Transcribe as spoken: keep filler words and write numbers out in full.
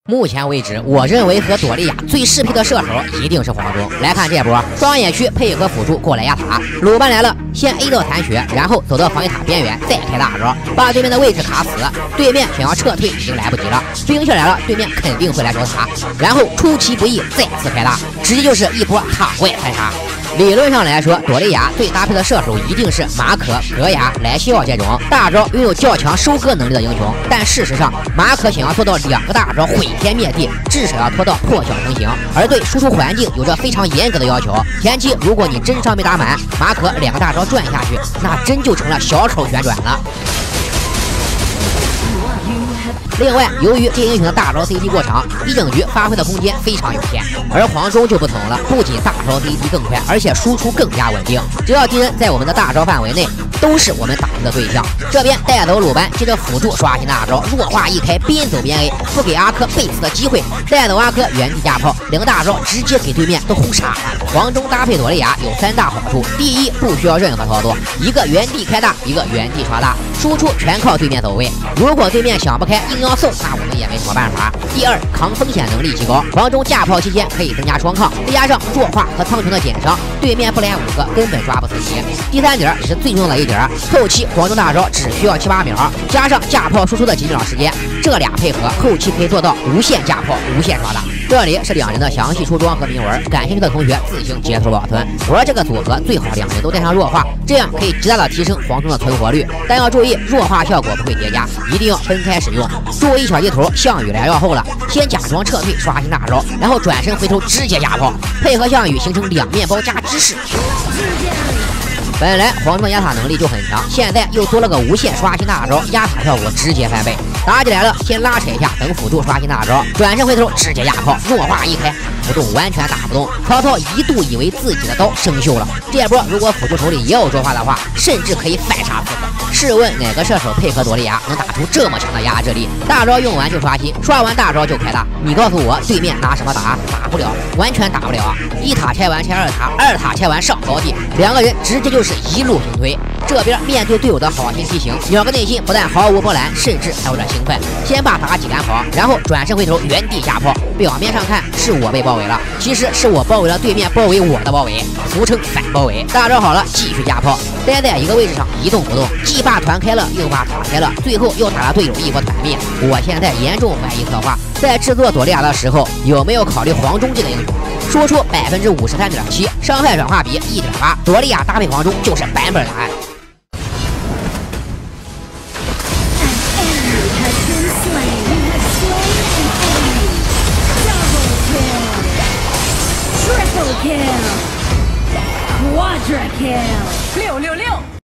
目前为止，我认为和朵莉亚最适配的射手一定是黄忠。来看这波，双野区配合辅助过来压塔，鲁班来了，先 A 到残血，然后走到防御塔边缘，再开大招，把对面的位置卡死。对面想要撤退已经来不及了，兵器来了，对面肯定会来守塔，然后出其不意再次开大，直接就是一波塔怪残杀。 理论上来说，朵莉亚最搭配的射手一定是马可、格雅、莱西奥这种大招拥有较强收割能力的英雄。但事实上，马可想要做到两个大招毁天灭地，至少要拖到破晓成型，而对输出环境有着非常严格的要求。前期如果你真伤没打满，马可两个大招转下去，那真就成了小丑旋转了。 另外，由于这英雄的大招 C D 过长，一整局发挥的空间非常有限。而黄忠就不同了，不仅大招 C D 更快，而且输出更加稳定。只要敌人在我们的大招范围内，都是我们打击的对象。这边带走鲁班，接着辅助刷新大招，弱化一开，边走边 A， 不给阿珂背刺的机会。带走阿珂原地架炮，两个大招直接给对面都轰傻了。黄忠搭配朵莉亚有三大好处：第一，不需要任何操作，一个原地开大，一个原地刷大，输出全靠对面走位。如果对面想不开，硬要送，那我们也没什么办法。第二，抗风险能力极高，黄忠架炮期间可以增加双抗，再加上弱化和苍穹的减伤，对面不来五个根本抓不死你。第三点也是最重要的一点，后期黄忠大招只需要七八秒，加上架炮输出的几秒时间，这俩配合后期可以做到无限架炮、无限刷大。这里是两人的详细出装和铭文，感兴趣的同学自行截图保存。玩这个组合最好两人都带上弱化，这样可以极大的提升黄忠的存活率。但要注意，弱化效果不会叠加，一定要分开使用。注意小地图，项羽来绕后了，先假装撤退刷新大招，然后转身回头直接压炮，配合项羽形成两面包加之势。 本来黄忠的压塔能力就很强，现在又多了个无限刷新大招，压塔效果直接翻倍。打起来了，先拉扯一下，等辅助刷新大招，转身回头直接压炮，弱化一开，不动完全打不动。曹操一度以为自己的刀生锈了，这波如果辅助手里也有弱化的话，甚至可以反杀四个。试问哪个射手配合朵莉亚能打出这么强的压制力？大招用完就刷新，刷完大招就开大。你告诉我，对面拿什么打？打不了，完全打不了啊！一塔拆完拆二塔，二塔拆完上高地，两个人直接就是一路平推。这边面对队友的好心提醒，两个内心不但毫无波澜，甚至还有点兴奋。先把妲己赶跑，然后转身回头原地下炮。表面上看是我被包围了，其实是我包围了对面包围我的包围，俗称反包围。大招好了，继续加炮，待在一个位置上一动不动，既把团开了，又把塔开了，最后又打了队友一波团灭。我现在严重怀疑策划在制作朵莉亚的时候有没有考虑黄忠这个英雄。 说出百分之五十三点七，伤害转化比一点八，朵莉亚搭配黄忠就是版本答案。 Triple kill, quadra kill，六六六。